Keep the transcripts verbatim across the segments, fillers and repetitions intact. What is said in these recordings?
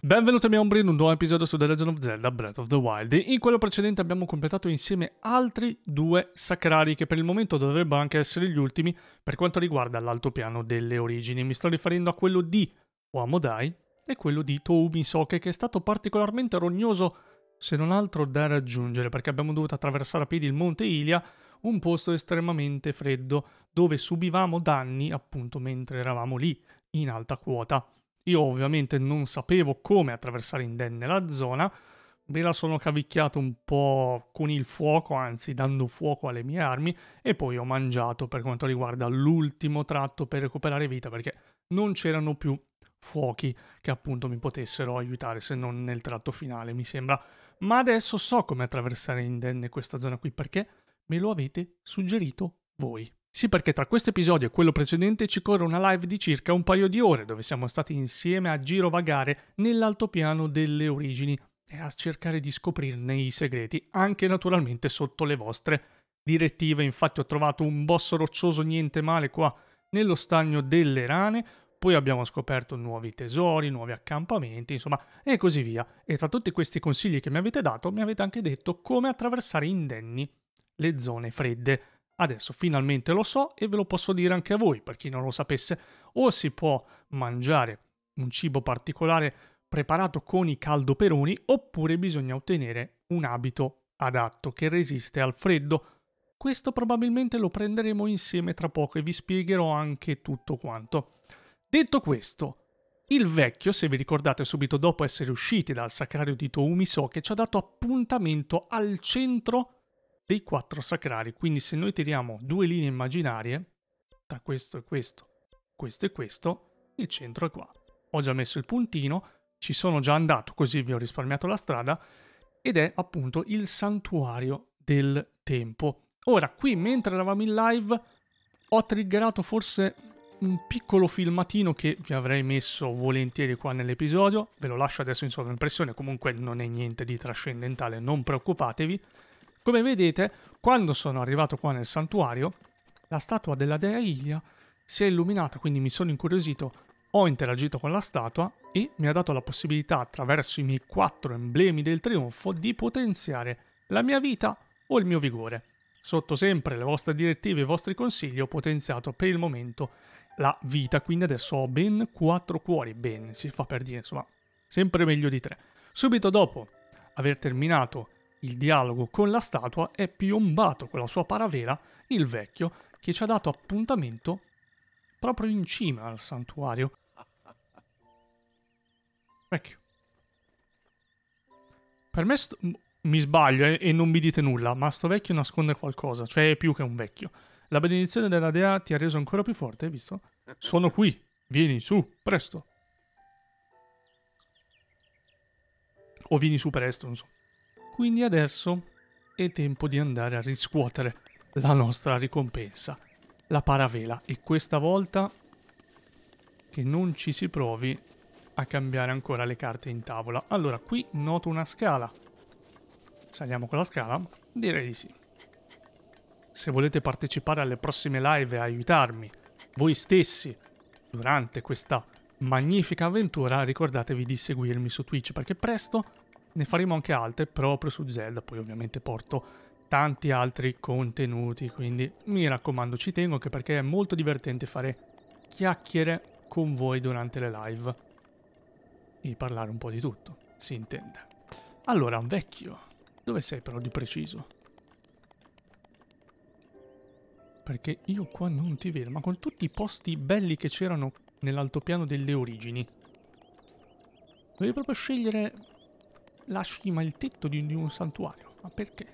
Benvenuti a miei ombri in un nuovo episodio su The Legend of Zelda Breath of the Wild. In quello precedente abbiamo completato insieme altri due sacrari che per il momento dovrebbero anche essere gli ultimi per quanto riguarda l'altopiano delle origini. Mi sto riferendo a quello di Oamodai e quello di Toumisoke, che è stato particolarmente rognoso, se non altro da raggiungere, perché abbiamo dovuto attraversare a piedi il monte Ilia, un posto estremamente freddo dove subivamo danni appunto mentre eravamo lì in alta quota. Io ovviamente non sapevo come attraversare indenne la zona, me la sono cavicchiato un po' con il fuoco, anzi dando fuoco alle mie armi, e poi ho mangiato per quanto riguarda l'ultimo tratto per recuperare vita, perché non c'erano più fuochi che appunto mi potessero aiutare, se non nel tratto finale mi sembra. Ma adesso so come attraversare indenne questa zona qui, perché me lo avete suggerito voi. Sì, perché tra questo episodio e quello precedente ci corre una live di circa un paio di ore dove siamo stati insieme a girovagare nell'altopiano delle origini e a cercare di scoprirne i segreti, anche naturalmente sotto le vostre direttive. Infatti ho trovato un boss roccioso niente male qua nello stagno delle rane, poi abbiamo scoperto nuovi tesori, nuovi accampamenti, insomma, e così via. E tra tutti questi consigli che mi avete dato, mi avete anche detto come attraversare indenni le zone fredde. Adesso finalmente lo so e ve lo posso dire anche a voi, per chi non lo sapesse. O si può mangiare un cibo particolare preparato con i caldoperoni, oppure bisogna ottenere un abito adatto che resiste al freddo. Questo probabilmente lo prenderemo insieme tra poco e vi spiegherò anche tutto quanto. Detto questo, il vecchio, se vi ricordate subito dopo essere usciti dal sacrario di Toumisoke, ci ha dato appuntamento al centro dei quattro sacrari. Quindi se noi tiriamo due linee immaginarie, tra questo e questo, questo e questo, il centro è qua. Ho già messo il puntino, ci sono già andato, così vi ho risparmiato la strada, ed è appunto il santuario del tempo. Ora, qui mentre eravamo in live, ho triggerato forse un piccolo filmatino che vi avrei messo volentieri qua nell'episodio, ve lo lascio adesso in sovraimpressione, comunque non è niente di trascendentale, non preoccupatevi. Come vedete, quando sono arrivato qua nel santuario, la statua della dea Ilia si è illuminata, quindi mi sono incuriosito, ho interagito con la statua e mi ha dato la possibilità, attraverso i miei quattro emblemi del trionfo, di potenziare la mia vita o il mio vigore. Sotto sempre le vostre direttive e i vostri consigli ho potenziato per il momento la vita, quindi adesso ho ben quattro cuori, ben si fa per dire, insomma, sempre meglio di tre. Subito dopo aver terminato il dialogo con la statua è piombato con la sua paravela il vecchio, che ci ha dato appuntamento proprio in cima al santuario. Vecchio. Per me sto... mi sbaglio eh, e non mi dite nulla, ma sto vecchio nasconde qualcosa, cioè è più che un vecchio. La benedizione della dea ti ha reso ancora più forte, hai visto? Sono qui, vieni su, presto. O vieni su presto, non so. Quindi adesso è tempo di andare a riscuotere la nostra ricompensa, la paravela, e questa volta che non ci si provi a cambiare ancora le carte in tavola. Allora, qui noto una scala. Saliamo con la scala? Direi di sì. Se volete partecipare alle prossime live e aiutarmi, voi stessi, durante questa magnifica avventura, ricordatevi di seguirmi su Twitch, perché presto ne faremo anche altre proprio su Zelda. Poi ovviamente porto tanti altri contenuti, quindi mi raccomando, ci tengo anche perché è molto divertente fare chiacchiere con voi durante le live e parlare un po' di tutto, si intende. Allora, vecchio, dove sei però di preciso? Perché io qua non ti vedo, ma con tutti i posti belli che c'erano nell'altopiano delle origini, dovevi proprio scegliere la cima, il tetto di, di un santuario. Ma perché?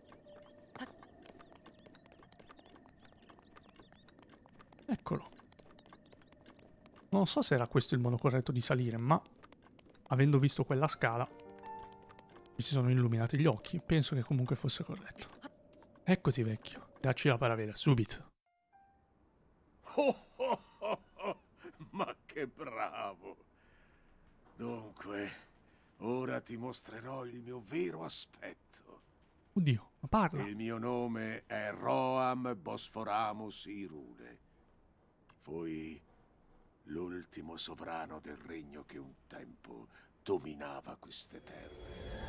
Eccolo. Non so se era questo il modo corretto di salire, ma avendo visto quella scala mi si sono illuminati gli occhi. Penso che comunque fosse corretto. Eccoti, vecchio. Dacci la paravela, subito. Oh, oh, oh, oh. Ma che bravo! Dunque, ora ti mostrerò il mio vero aspetto. Oddio, ma parla. Il mio nome è Roam Bosforamus Irune. Fui l'ultimo sovrano del regno che un tempo dominava queste terre.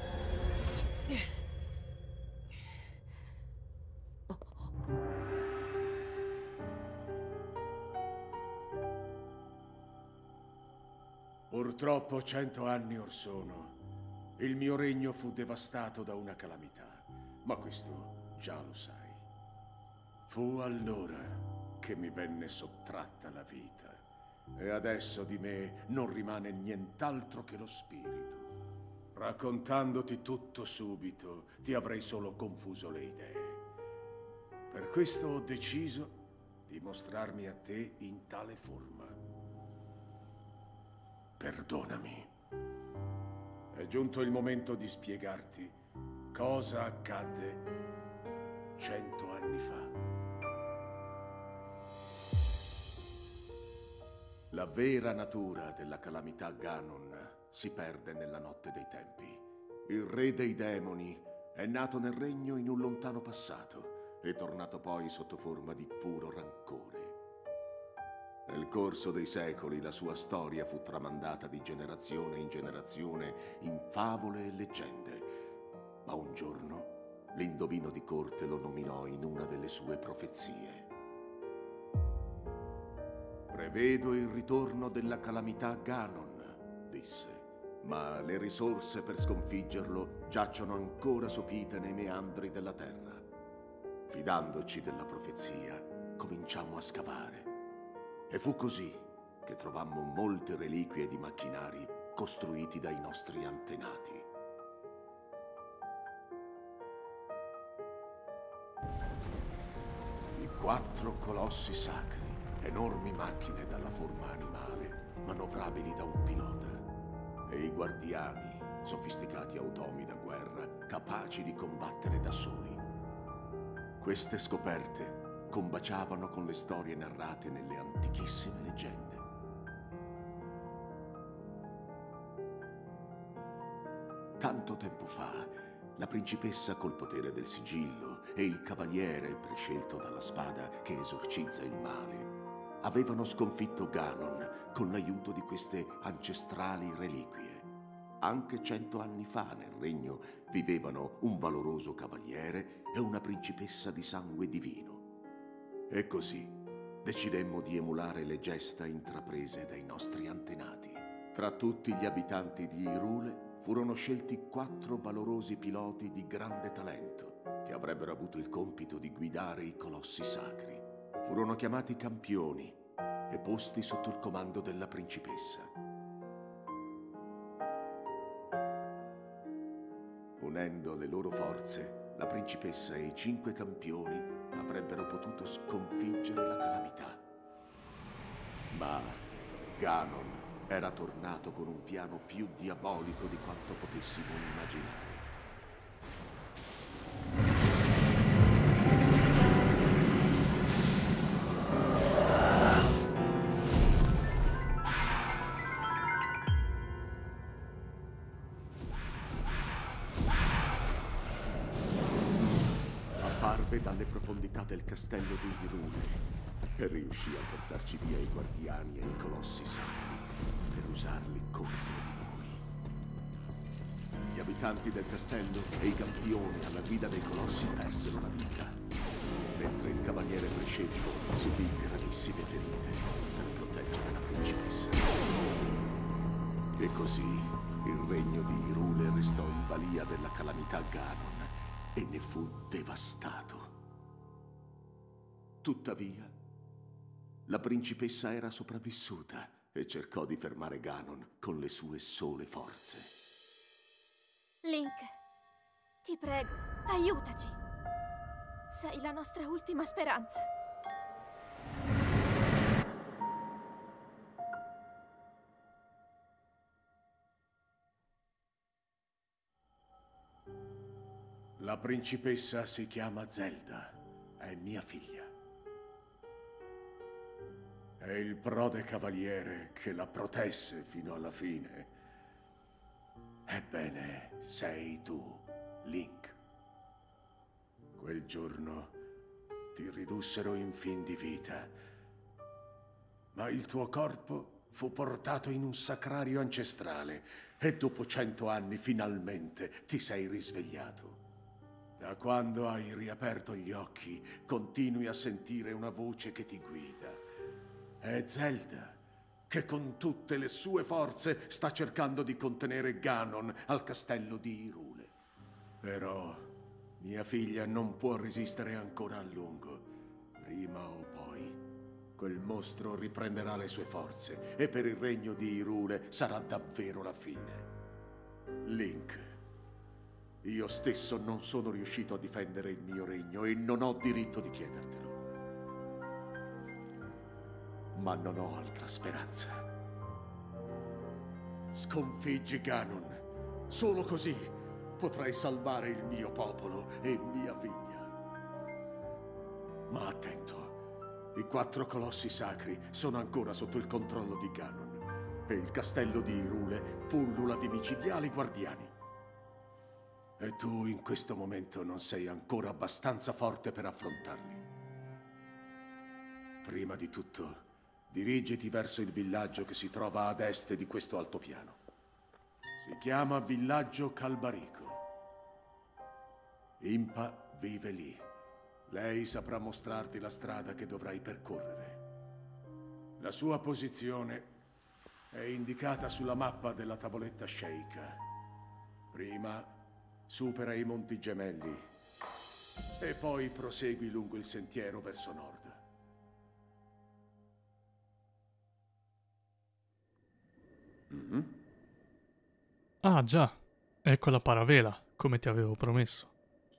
Purtroppo cento anni or sono, il mio regno fu devastato da una calamità, ma questo già lo sai. Fu allora che mi venne sottratta la vita, e adesso di me non rimane nient'altro che lo spirito. Raccontandoti tutto subito, ti avrei solo confuso le idee. Per questo ho deciso di mostrarmi a te in tale forma. Perdonami. È giunto il momento di spiegarti cosa accadde cento anni fa. La vera natura della calamità Ganon si perde nella notte dei tempi. Il re dei demoni è nato nel regno in un lontano passato e tornato poi sotto forma di puro rancore. Nel corso dei secoli la sua storia fu tramandata di generazione in generazione in favole e leggende, ma un giorno l'indovino di corte lo nominò in una delle sue profezie. Prevedo il ritorno della calamità Ganon, disse, ma le risorse per sconfiggerlo giacciono ancora sopite nei meandri della terra. Fidandoci della profezia, cominciammo a scavare. E fu così che trovammo molte reliquie di macchinari costruiti dai nostri antenati. I quattro colossi sacri, enormi macchine dalla forma animale, manovrabili da un pilota, e i guardiani, sofisticati automi da guerra, capaci di combattere da soli. Queste scoperte combaciavano con le storie narrate nelle antichissime leggende. Tanto tempo fa, la principessa col potere del sigillo e il cavaliere prescelto dalla spada che esorcizza il male avevano sconfitto Ganon con l'aiuto di queste ancestrali reliquie. Anche cento anni fa nel regno vivevano un valoroso cavaliere e una principessa di sangue divino. E così decidemmo di emulare le gesta intraprese dai nostri antenati. Tra tutti gli abitanti di Hyrule furono scelti quattro valorosi piloti di grande talento che avrebbero avuto il compito di guidare i colossi sacri. Furono chiamati campioni e posti sotto il comando della principessa. Unendo le loro forze, la principessa e i cinque campioni avrebbero potuto sconfiggere la calamità. Ma Ganon era tornato con un piano più diabolico di quanto potessimo immaginare. Apparve dalle profondità del castello di Hyrule e riuscì a portarci via i guardiani e i colossi sacri per usarli contro di noi. Gli abitanti del castello e i campioni alla guida dei colossi persero la vita, mentre il cavaliere prescelto subì gravissime ferite per proteggere la principessa. E così il regno di Hyrule restò in balia della calamità Ganon e ne fu devastato. Tuttavia, la principessa era sopravvissuta e cercò di fermare Ganon con le sue sole forze. Link, ti prego, aiutaci. Sei la nostra ultima speranza. La principessa si chiama Zelda, è mia figlia. E il prode cavaliere che la protesse fino alla fine. Ebbene, sei tu, Link. Quel giorno ti ridussero in fin di vita, ma il tuo corpo fu portato in un sacrario ancestrale e dopo cento anni finalmente ti sei risvegliato. Da quando hai riaperto gli occhi, continui a sentire una voce che ti guida. È Zelda, che con tutte le sue forze sta cercando di contenere Ganon al castello di Hyrule. Però mia figlia non può resistere ancora a lungo. Prima o poi, quel mostro riprenderà le sue forze e per il regno di Hyrule sarà davvero la fine. Link, io stesso non sono riuscito a difendere il mio regno e non ho diritto di chiedertelo. Ma non ho altra speranza. Sconfiggi Ganon. Solo così potrai salvare il mio popolo e mia figlia. Ma attento, i quattro colossi sacri sono ancora sotto il controllo di Ganon e il castello di Hyrule pullula di micidiali guardiani. E tu in questo momento non sei ancora abbastanza forte per affrontarli. Prima di tutto, dirigiti verso il villaggio che si trova ad est di questo altopiano. Si chiama Villaggio Calbarico. Impa vive lì. Lei saprà mostrarti la strada che dovrai percorrere. La sua posizione è indicata sulla mappa della tavoletta Sheikah. Prima supera i Monti Gemelli e poi prosegui lungo il sentiero verso nord. Mm-hmm. Ah già, ecco la paravela, come ti avevo promesso.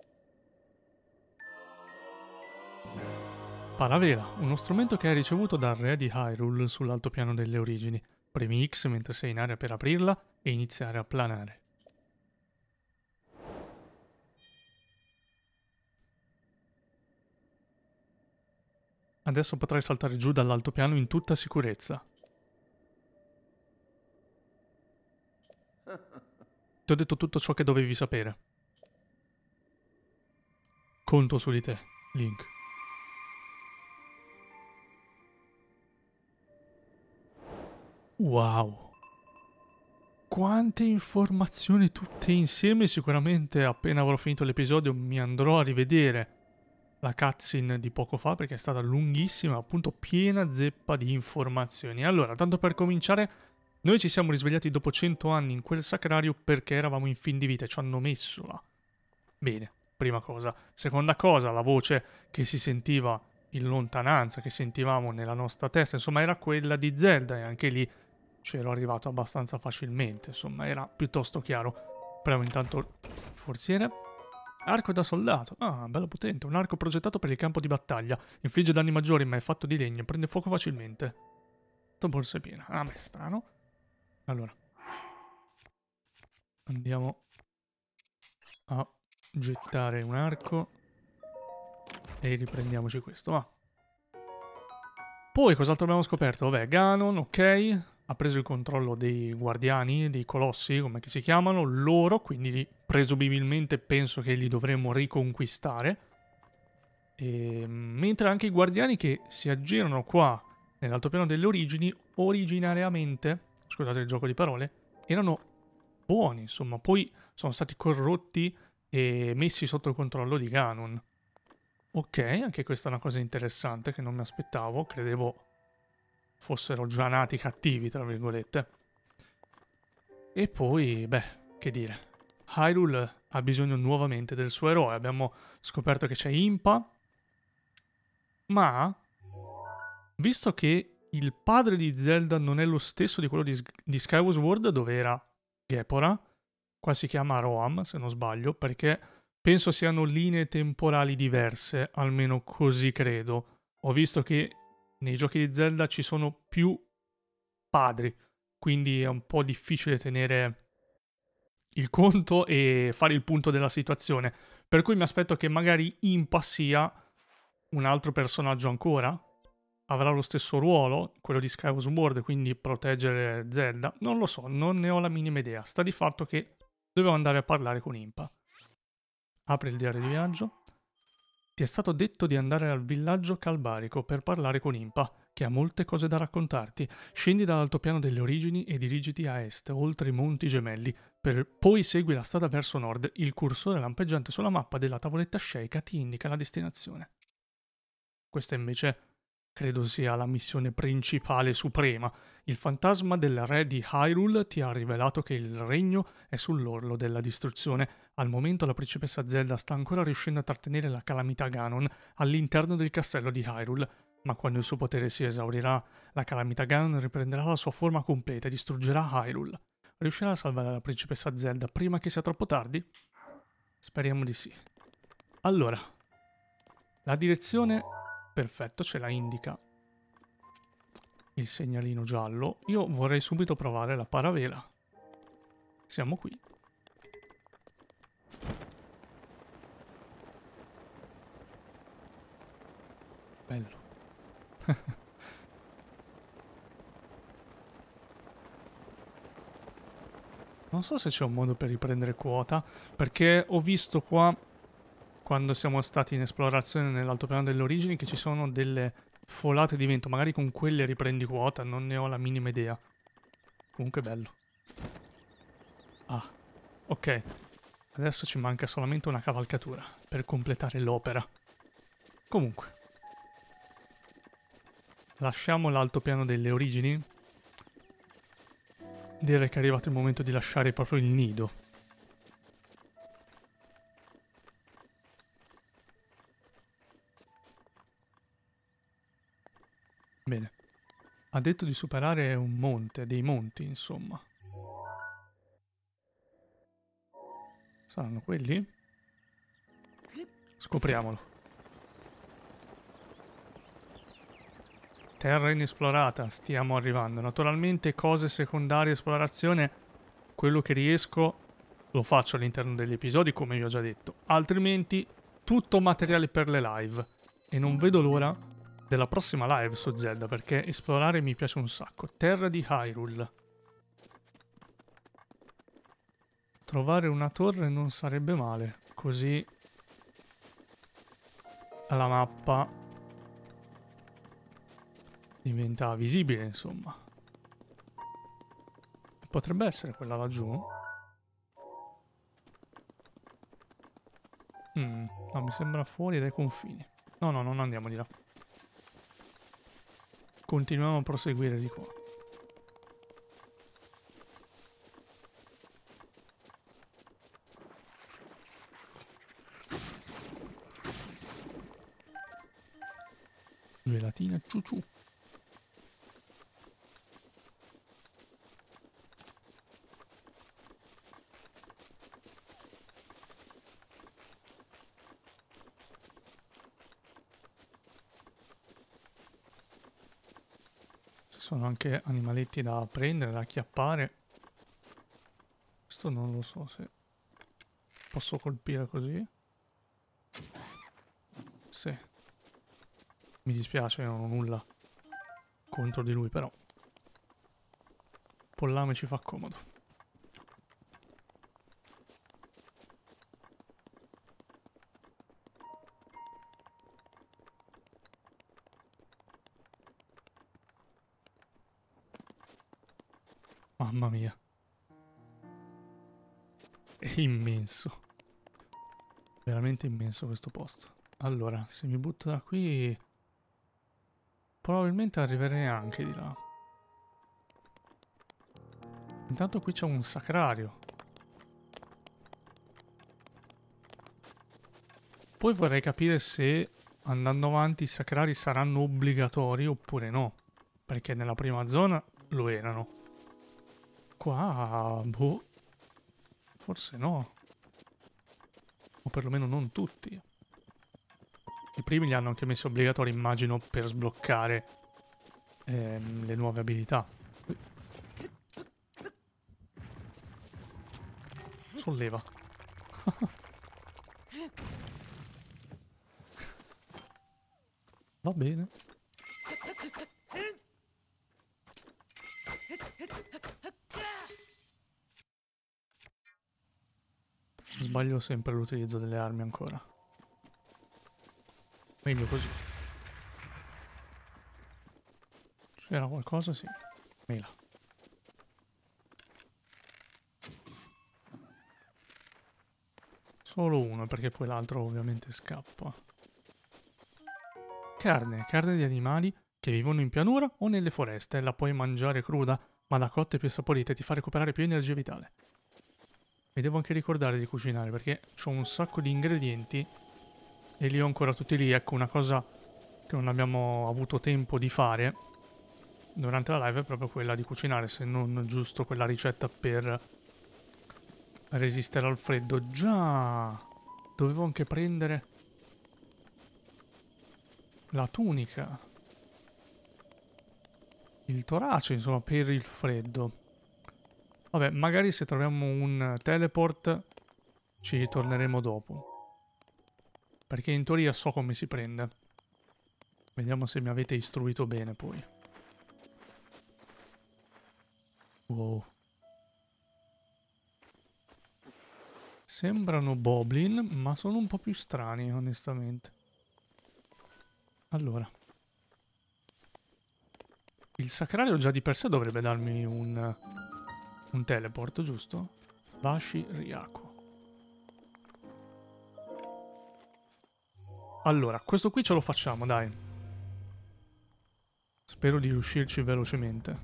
Paravela, uno strumento che hai ricevuto dal re di Hyrule sull'altopiano delle origini. Premi X mentre sei in aria per aprirla e iniziare a planare. Adesso potrai saltare giù dall'altopiano in tutta sicurezza. Ti ho detto tutto ciò che dovevi sapere. Conto su di te, Link. Wow. Quante informazioni tutte insieme. Sicuramente appena avrò finito l'episodio mi andrò a rivedere la cutscene di poco fa perché è stata lunghissima, appunto piena zeppa di informazioni. Allora, tanto per cominciare, noi ci siamo risvegliati dopo cento anni in quel sacrario perché eravamo in fin di vita e ci hanno messo là. Bene, prima cosa. Seconda cosa, la voce che si sentiva in lontananza, che sentivamo nella nostra testa, insomma era quella di Zelda e anche lì c'ero arrivato abbastanza facilmente, insomma era piuttosto chiaro. Proviamo intanto il forziere. Arco da soldato. Ah, bello potente. Un arco progettato per il campo di battaglia. Infligge danni maggiori ma è fatto di legno e prende fuoco facilmente. Sta borsa è piena. Ah, beh, strano. Allora. Andiamo a gettare un arco. E riprendiamoci questo, va. Poi cos'altro abbiamo scoperto? Vabbè, Ganon, ok. Ha preso il controllo dei guardiani, dei colossi, come si chiamano, loro, quindi presumibilmente penso che li dovremmo riconquistare. E, mentre anche i guardiani che si aggirano qua nell'altopiano delle origini, originariamente, scusate il gioco di parole, erano buoni, insomma, poi sono stati corrotti e messi sotto il controllo di Ganon. Ok, anche questa è una cosa interessante che non mi aspettavo, credevo fossero già nati cattivi, tra virgolette. E poi, beh, che dire, Hyrule ha bisogno nuovamente del suo eroe. Abbiamo scoperto che c'è Impa, ma visto che il padre di Zelda non è lo stesso di quello di, di Skyward Sword, dove era Gepora, qua si chiama Roam, se non sbaglio, perché penso siano linee temporali diverse, almeno così credo. Ho visto che nei giochi di Zelda ci sono più padri, quindi è un po' difficile tenere il conto e fare il punto della situazione. Per cui mi aspetto che magari Impa sia un altro personaggio ancora. Avrà lo stesso ruolo, quello di Skyward Sword, quindi proteggere Zelda. Non lo so, non ne ho la minima idea. Sta di fatto che dovevo andare a parlare con Impa. Apri il diario di viaggio. Ti è stato detto di andare al villaggio Calbarico per parlare con Impa. che ha molte cose da raccontarti. Scendi dall'altopiano delle origini e dirigiti a est, oltre i Monti Gemelli, per poi segui la strada verso nord. Il cursore lampeggiante sulla mappa della tavoletta Sheikah ti indica la destinazione. Questa invece credo sia la missione principale suprema. Il fantasma del re di Hyrule ti ha rivelato che il regno è sull'orlo della distruzione. Al momento la principessa Zelda sta ancora riuscendo a trattenere la calamità Ganon all'interno del castello di Hyrule, ma quando il suo potere si esaurirà, la calamità Ganon riprenderà la sua forma completa e distruggerà Hyrule. Riuscirà a salvare la principessa Zelda prima che sia troppo tardi? Speriamo di sì. Allora, la direzione... perfetto, ce la indica il segnalino giallo. Io vorrei subito provare la paravela. Siamo qui. Bello. Non so se c'è un modo per riprendere quota, perché ho visto qua, quando siamo stati in esplorazione nell'altopiano delle origini, che ci sono delle folate di vento. Magari con quelle riprendi quota, non ne ho la minima idea. Comunque bello. Ah, ok. Adesso ci manca solamente una cavalcatura per completare l'opera. Comunque. Lasciamo l'altopiano delle origini. Direi che è arrivato il momento di lasciare proprio il nido. Bene. Ha detto di superare un monte, dei monti, insomma. Saranno quelli? Scopriamolo. Terra inesplorata, stiamo arrivando. Naturalmente cose secondarie, esplorazione, quello che riesco lo faccio all'interno degli episodi, come vi ho già detto. Altrimenti tutto materiale per le live. E non vedo l'ora della prossima live su Zelda, perché esplorare mi piace un sacco. Terra di Hyrule. Trovare una torre non sarebbe male, così la mappa diventa visibile, insomma. Potrebbe essere quella laggiù? Mm, no, mi sembra fuori dai confini. No, no, non andiamo di là. Continuiamo a proseguire di qua. Gelatina ciuciù. Ci sono anche animaletti da prendere, da acchiappare. Questo non lo so se posso colpire così. Sì. Mi dispiace, non ho nulla contro di lui, però pollame ci fa comodo. Mamma mia. È immenso. Veramente immenso questo posto. Allora, se mi butto da qui... probabilmente arriverei anche di là. Intanto qui c'è un sacrario. Poi vorrei capire se andando avanti i sacrari saranno obbligatori oppure no. Perché nella prima zona lo erano. Qua, boh, forse no. O perlomeno non tutti. I primi li hanno anche messi obbligatori, immagino, per sbloccare ehm, le nuove abilità. Solleva. Va bene. Sbaglio sempre l'utilizzo delle armi ancora. Meglio così. C'era qualcosa? Sì. Mela. Solo uno, perché poi l'altro ovviamente scappa. Carne, carne di animali che vivono in pianura o nelle foreste. La puoi mangiare cruda, ma da cotta è più saporita e ti fa recuperare più energia vitale. Mi devo anche ricordare di cucinare, perché ho un sacco di ingredienti e li ho ancora tutti lì. Ecco, una cosa che non abbiamo avuto tempo di fare durante la live è proprio quella di cucinare, se non giusto quella ricetta per resistere al freddo. Già, dovevo anche prendere la tunica, il torace, insomma, per il freddo. Vabbè, magari se troviamo un teleport ci torneremo dopo, perché in teoria so come si prende. Vediamo se mi avete istruito bene poi. Wow. Sembrano Boblin, ma sono un po' più strani, onestamente. Allora. Il sacrario già di per sé dovrebbe darmi un, un teleport, giusto? Vashi Ryako. Allora, questo qui ce lo facciamo, dai. Spero di riuscirci velocemente.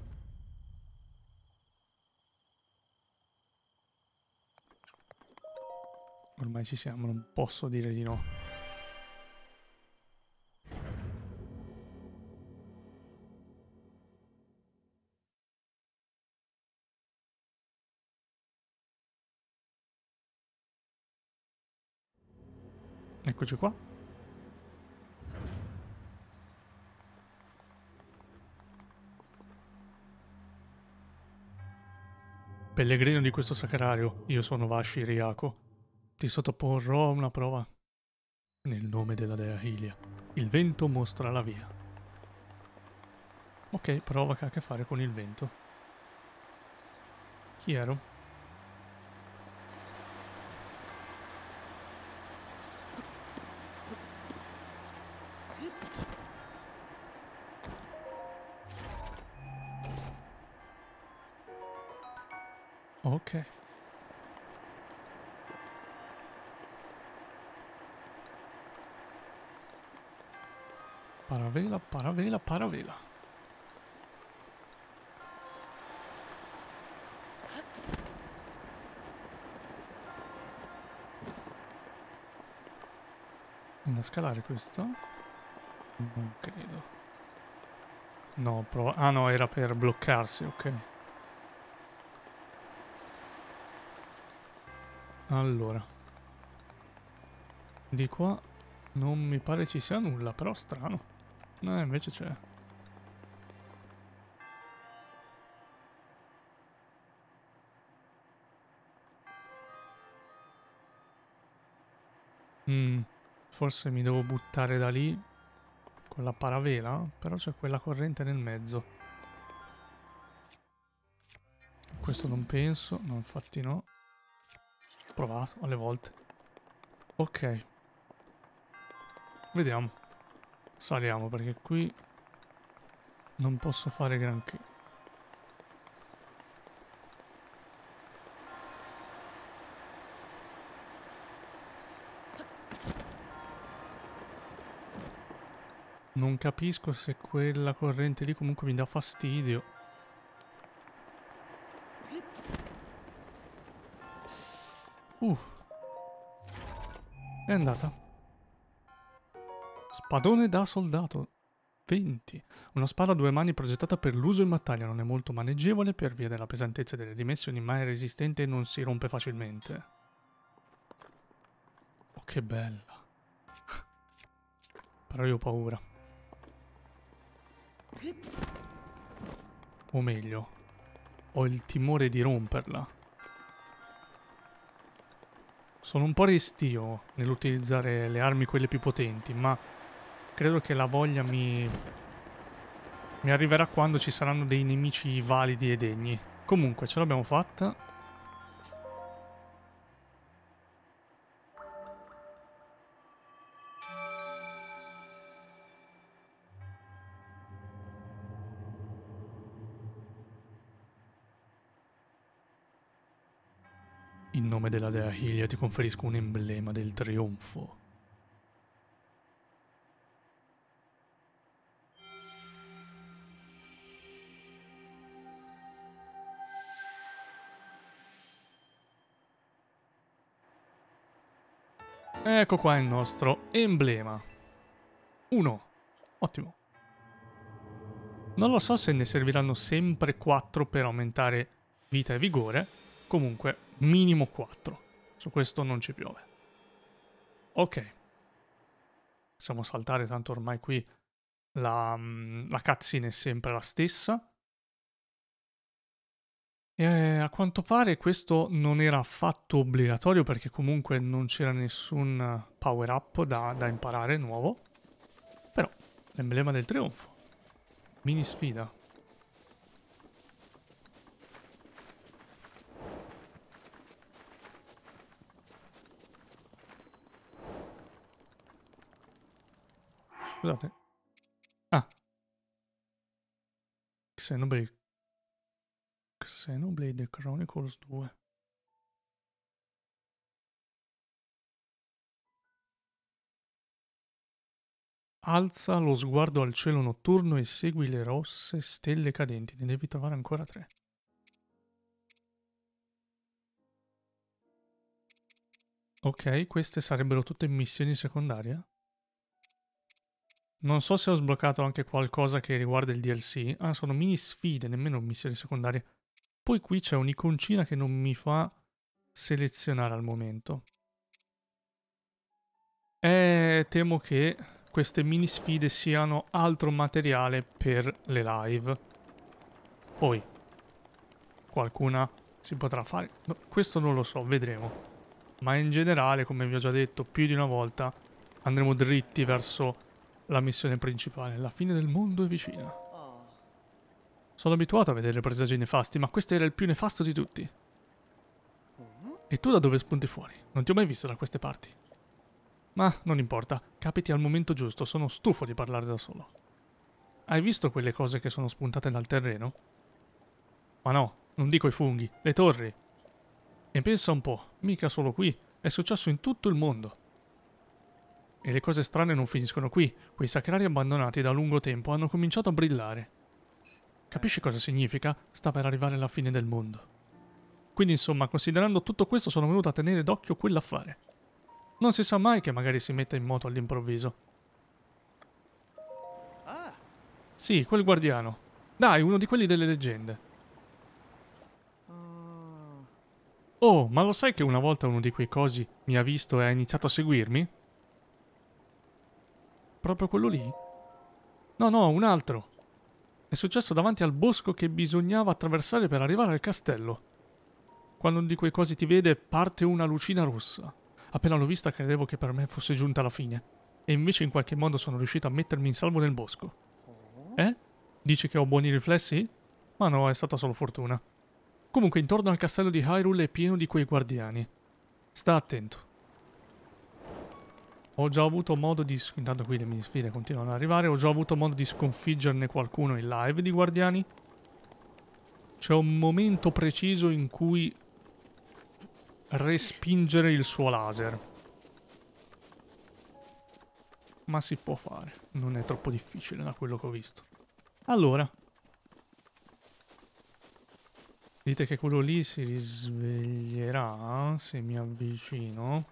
Ormai ci siamo, non posso dire di no. Eccoci qua. Pellegrino di questo sacrario, io sono Vashi Ryako. Ti sottoporrò a una prova. Nel nome della dea Hylia, il vento mostra la via. Ok, prova che ha a che fare con il vento. Chi ero? Ok. Paravela, paravela, paravela. Da scalare questo? Non credo. No, prova... Ah no, era per bloccarsi, ok. Allora. Di qua non mi pare ci sia nulla, però strano. Eh, invece c'è. Mm, forse mi devo buttare da lì con la paravela, però c'è quella corrente nel mezzo. Questo non penso, no, infatti no. Ho provato alle volte. Ok. Vediamo. Saliamo perché qui non posso fare granché. Non capisco se quella corrente lì comunque mi dà fastidio. Uh. È andata. Spadone da soldato. venti. Una spada a due mani progettata per l'uso in battaglia. Non è molto maneggevole per via della pesantezza delle dimensioni, ma è resistente e non si rompe facilmente. Oh, che bella. Però io ho paura. O meglio, ho il timore di romperla. Sono un po' restio nell'utilizzare le armi quelle più potenti, ma credo che la voglia mi... mi arriverà quando ci saranno dei nemici validi e degni. Comunque, ce l'abbiamo fatta. In nome della dea Hylia ti conferisco un emblema del trionfo. Ecco qua il nostro emblema. Uno. Ottimo. Non lo so se ne serviranno sempre quattro per aumentare vita e vigore. Comunque, minimo quattro. Su questo non ci piove. Ok. Possiamo saltare, tanto ormai qui la, la cutscene è sempre la stessa. E a quanto pare questo non era affatto obbligatorio perché comunque non c'era nessun power up da, da imparare nuovo. Però, l'emblema del trionfo. Mini sfida. Scusate. Ah. Xenoblade. Xenoblade Chronicles due. Alza lo sguardo al cielo notturno e segui le rosse stelle cadenti. Ne devi trovare ancora tre. Ok, queste sarebbero tutte missioni secondarie. Non so se ho sbloccato anche qualcosa che riguarda il D L C. Ah, sono mini sfide, nemmeno missioni secondarie. Poi qui c'è un'iconcina che non mi fa selezionare al momento. E temo che queste mini sfide siano altro materiale per le live. Poi, qualcuna si potrà fare. No, questo non lo so, vedremo. Ma in generale, come vi ho già detto più di una volta, andremo dritti verso la missione principale. La fine del mondo è vicina. Sono abituato a vedere presagi nefasti, ma questo era il più nefasto di tutti. E tu da dove spunti fuori? Non ti ho mai visto da queste parti. Ma non importa, capiti al momento giusto, sono stufo di parlare da solo. Hai visto quelle cose che sono spuntate dal terreno? Ma no, non dico i funghi, le torri. E pensa un po', mica solo qui, è successo in tutto il mondo. E le cose strane non finiscono qui, quei sacrari abbandonati da lungo tempo hanno cominciato a brillare. Capisci cosa significa? Sta per arrivare la fine del mondo. Quindi insomma, considerando tutto questo, sono venuto a tenere d'occhio quell'affare. Non si sa mai che magari si metta in moto all'improvviso. Sì, quel guardiano. Dai, uno di quelli delle leggende. Oh, ma lo sai che una volta uno di quei cosi mi ha visto e ha iniziato a seguirmi? Proprio quello lì? No, no, un altro. È successo davanti al bosco che bisognava attraversare per arrivare al castello. Quando uno di quei cosi ti vede, parte una lucina rossa. Appena l'ho vista credevo che per me fosse giunta la fine. E invece in qualche modo sono riuscito a mettermi in salvo nel bosco. Eh? Dici che ho buoni riflessi? Ma no, è stata solo fortuna. Comunque intorno al castello di Hyrule è pieno di quei guardiani. Sta attento. Ho già avuto modo di... Intanto qui le mini sfide continuano ad arrivare. Ho già avuto modo di sconfiggerne qualcuno in live di guardiani. C'è un momento preciso in cui respingere il suo laser. Ma si può fare. Non è troppo difficile da quello che ho visto. Allora. Dite che quello lì si risveglierà se mi avvicino.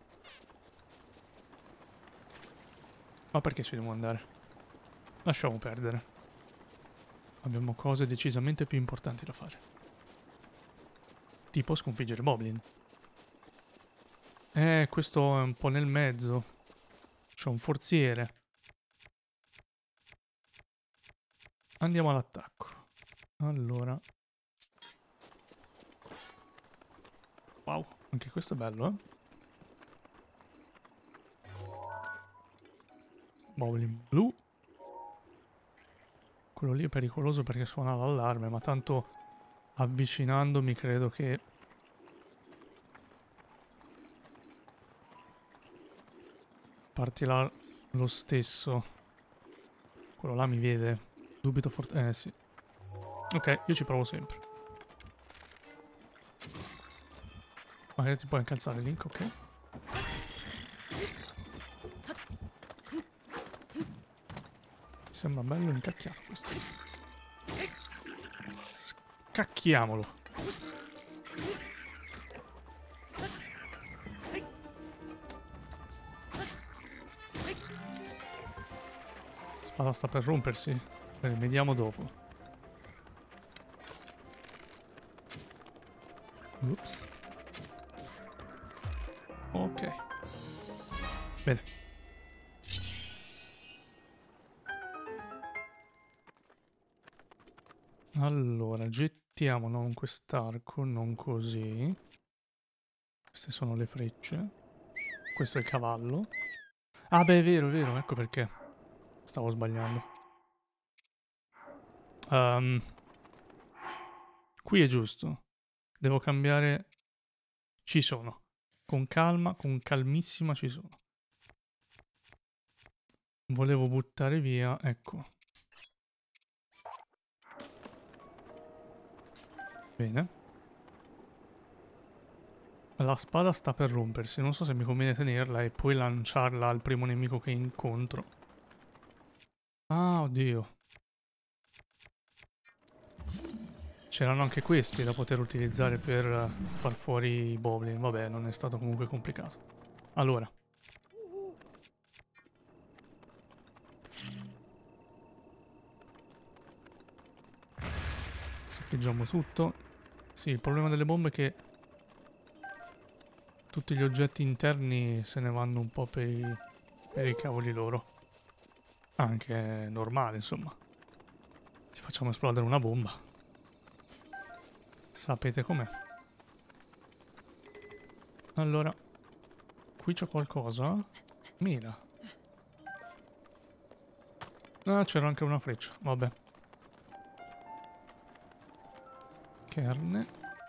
Ma perché ci devo andare? Lasciamo perdere. Abbiamo cose decisamente più importanti da fare. Tipo sconfiggere Moblin. Eh, questo è un po' nel mezzo. C'è un forziere. Andiamo all'attacco. Allora. Wow, anche questo è bello, eh? Moblin blu. Quello lì è pericoloso perché suona l'allarme, ma tanto avvicinandomi credo che... partirà lo stesso. Quello là mi vede. Dubito forte... Eh sì. Ok, io ci provo sempre. Magari ti puoi incalzare Link, ok. Mi sembra bello incacchiato questo. Scacchiamolo. Spada sta per rompersi. Bene, vediamo dopo. Ups. Ok. Bene. Allora, gettiamo non quest'arco, non così. Queste sono le frecce. Questo è il cavallo. Ah beh, è vero, è vero, ecco perché. Stavo sbagliando. Um, qui è giusto. Devo cambiare... Ci sono. Con calma, con calmissima ci sono. Volevo buttare via, ecco. Bene. La spada sta per rompersi, non so se mi conviene tenerla e poi lanciarla al primo nemico che incontro. Ah, oddio. C'erano anche questi da poter utilizzare per far fuori i goblin. Vabbè, non è stato comunque complicato. Allora. Saccheggiamo tutto. Sì, il problema delle bombe è che tutti gli oggetti interni se ne vanno un po' per i, per i cavoli loro. Anche normale, insomma. Ci facciamo esplodere una bomba. Sapete com'è. Allora, qui c'è qualcosa? Mela. Ah, c'era anche una freccia, vabbè. Kerne.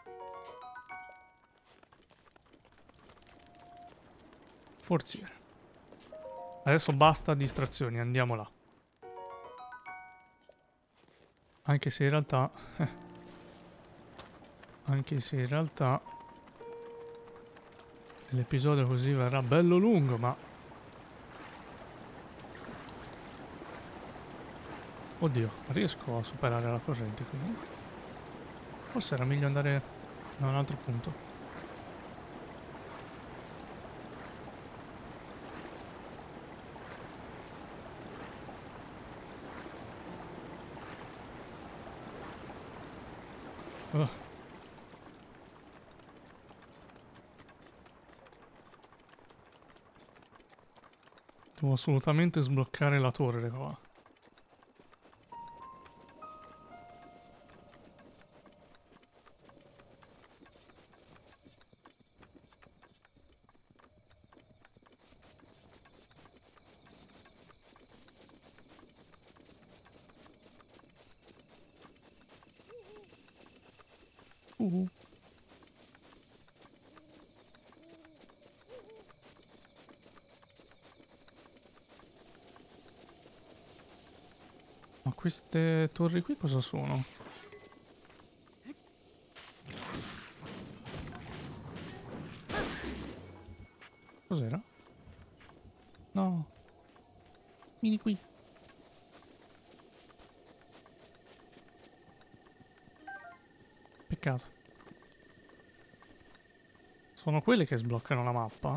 Forziere. Adesso basta distrazioni, andiamo là. Anche se in realtà... Eh, anche se in realtà... L'episodio così verrà bello lungo, ma... Oddio, riesco a superare la corrente qui? Forse era meglio andare da un altro punto. Uh. Devo assolutamente sbloccare la torre qua. Uh. Ma queste torri qui cosa sono? Cos'era? No. Vieni qui. Peccato. Sono quelle che sbloccano la mappa?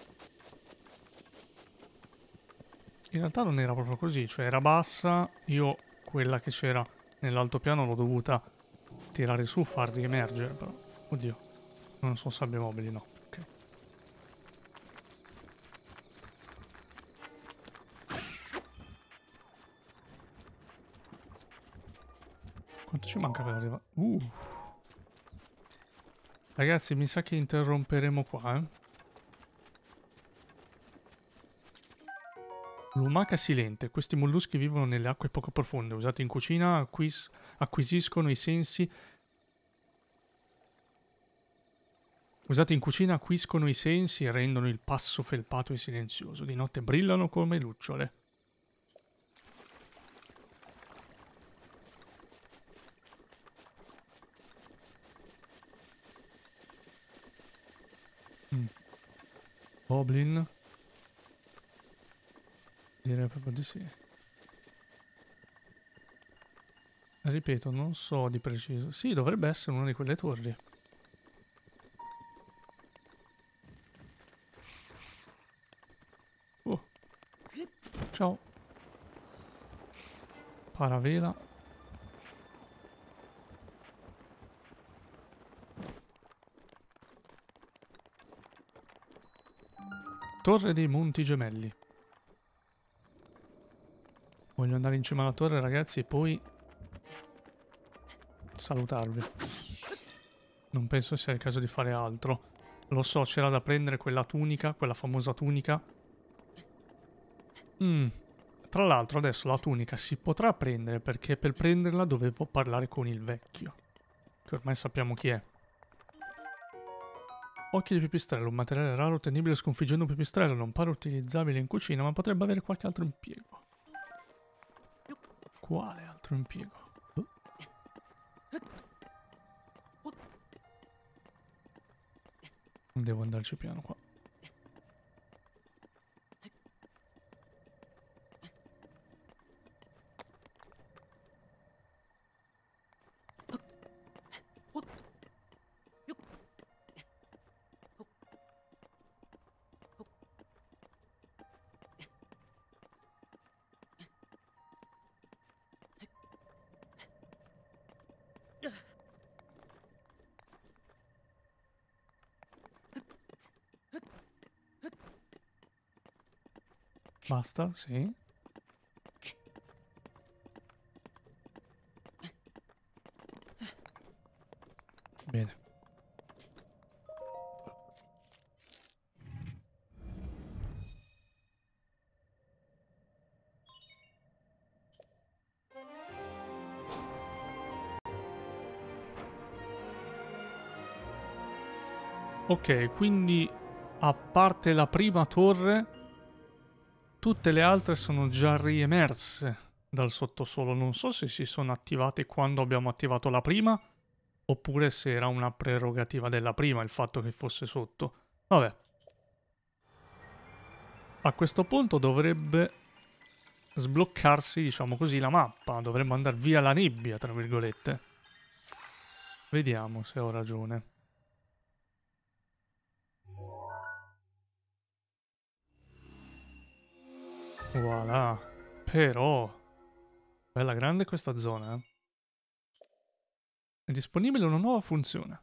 In realtà non era proprio così, cioè era bassa, io quella che c'era nell'altopiano l'ho dovuta tirare su, far riemergere, però... Oddio, non sono sabbie mobili, no. Ok. Quanto ci manca per arrivare? Uh. Ragazzi, mi sa che interromperemo qua, eh. Lumaca silente. Questi molluschi vivono nelle acque poco profonde. Usati in cucina, acquis acquisiscono i sensi... Usati in cucina, acquiscono i sensi e rendono il passo felpato e silenzioso. Di notte brillano come lucciole. Goblin. Direi proprio di sì. Ripeto, non so di preciso. Sì, dovrebbe essere una di quelle torri. Oh. Ciao. Paravela. Torre dei Monti Gemelli. Voglio andare in cima alla torre, ragazzi, e poi salutarvi. Non penso sia il caso di fare altro. Lo so, c'era da prendere quella tunica, quella famosa tunica. Mm. Tra l'altro adesso la tunica si potrà prendere, perché per prenderla dovevo parlare con il vecchio, che ormai sappiamo chi è. Occhi di pipistrello, un materiale raro ottenibile sconfiggendo un pipistrello. Non pare utilizzabile in cucina, ma potrebbe avere qualche altro impiego. Quale altro impiego? Oh. Devo andarci piano qua. Basta, sì. Bene. Ok, quindi a parte la prima torre, tutte le altre sono già riemerse dal sottosuolo. Non so se si sono attivate quando abbiamo attivato la prima, oppure se era una prerogativa della prima il fatto che fosse sotto. Vabbè. A questo punto dovrebbe sbloccarsi, diciamo così, la mappa. Dovremmo andare via la nebbia, tra virgolette. Vediamo se ho ragione. Voilà. Però bella grande questa zona, eh. È disponibile una nuova funzione.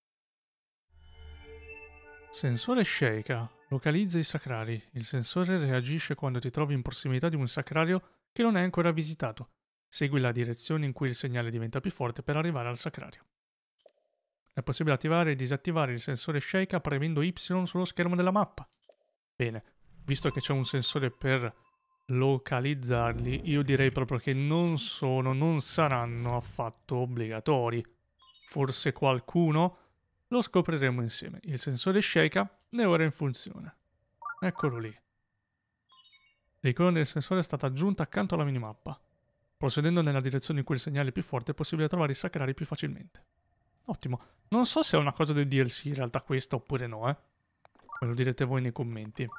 Sensore Sheikah. Localizza i sacrari. Il sensore reagisce quando ti trovi in prossimità di un sacrario che non è ancora visitato. Segui la direzione in cui il segnale diventa più forte per arrivare al sacrario. È possibile attivare e disattivare il sensore Sheikah premendo Y sullo schermo della mappa. Bene, visto che c'è un sensore per localizzarli, io direi proprio che non sono, non saranno affatto obbligatori. Forse qualcuno lo scopriremo insieme. Il sensore Sheikah è ora in funzione. Eccolo lì. L'icona del sensore è stata aggiunta accanto alla minimappa. Procedendo nella direzione in cui il segnale è più forte è possibile trovare i sacrari più facilmente. Ottimo. Non so se è una cosa del D L C in realtà questa oppure no, eh. Me lo direte voi nei commenti.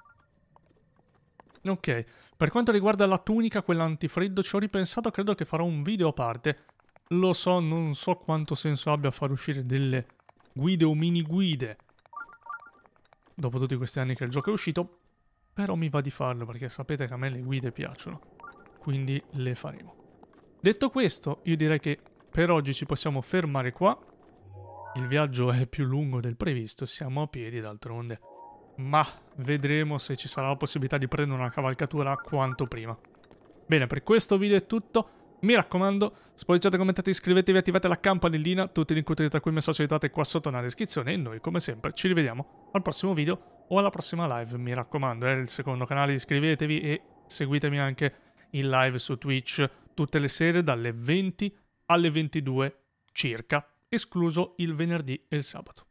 Ok, per quanto riguarda la tunica, quella antifreddo, ci ho ripensato, credo che farò un video a parte. Lo so, non so quanto senso abbia far uscire delle guide o mini guide dopo tutti questi anni che il gioco è uscito, però mi va di farlo perché sapete che a me le guide piacciono, quindi le faremo. Detto questo, io direi che per oggi ci possiamo fermare qua. Il viaggio è più lungo del previsto, siamo a piedi d'altronde. Ma vedremo se ci sarà la possibilità di prendere una cavalcatura quanto prima. Bene, per questo video è tutto. Mi raccomando, spogliate, commentate, iscrivetevi, attivate la campanellina. Tutti i link utili tra cui il messaggio aiutate qua sotto nella descrizione. E noi, come sempre, ci rivediamo al prossimo video o alla prossima live. Mi raccomando, è il secondo canale, iscrivetevi e seguitemi anche in live su Twitch tutte le sere dalle venti alle ventidue circa, escluso il venerdì e il sabato.